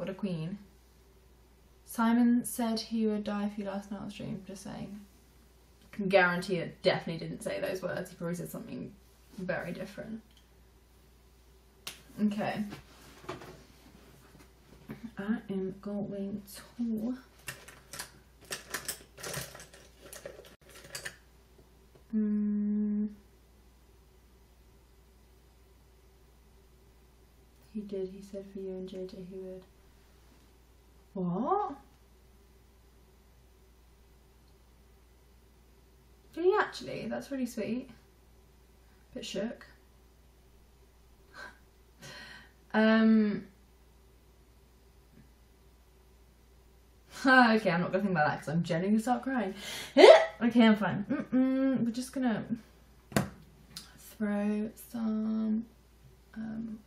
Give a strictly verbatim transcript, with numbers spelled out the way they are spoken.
What a queen. Simon said he would die if you last night on stream. Just saying. Can guarantee it definitely didn't say those words. He probably said something very different. Okay. I am going to... Mm. He did, he said for you and J J he would. What? Did he actually? That's really sweet. Bit shook. um. Okay, I'm not gonna think about that because I'm genuinely gonna start crying. Okay, I'm fine. Mm-mm, we're just gonna throw some um,